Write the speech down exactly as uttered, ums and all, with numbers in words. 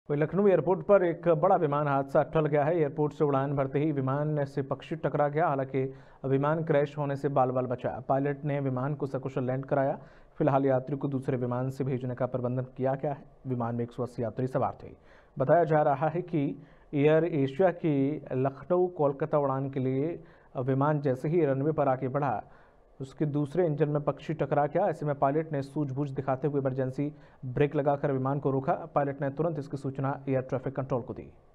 वहीं लखनऊ एयरपोर्ट पर एक बड़ा विमान हादसा टल गया है। एयरपोर्ट से उड़ान भरते ही विमान से पक्षी टकरा गया। हालांकि विमान क्रैश होने से बाल बाल बचा। पायलट ने विमान को सकुशल लैंड कराया। फिलहाल यात्री को दूसरे विमान से भेजने का प्रबंधन किया गया है। विमान में एक सौ अस्सी यात्री सवार थे। बताया जा रहा है कि एयर एशिया की लखनऊ कोलकाता उड़ान के लिए विमान जैसे ही रनवे पर आगे बढ़ा, उसके दूसरे इंजन में पक्षी टकरा गया। ऐसे में पायलट ने सूझबूझ दिखाते हुए इमरजेंसी ब्रेक लगाकर विमान को रोका। पायलट ने तुरंत इसकी सूचना एयर ट्रैफिक कंट्रोल को दी।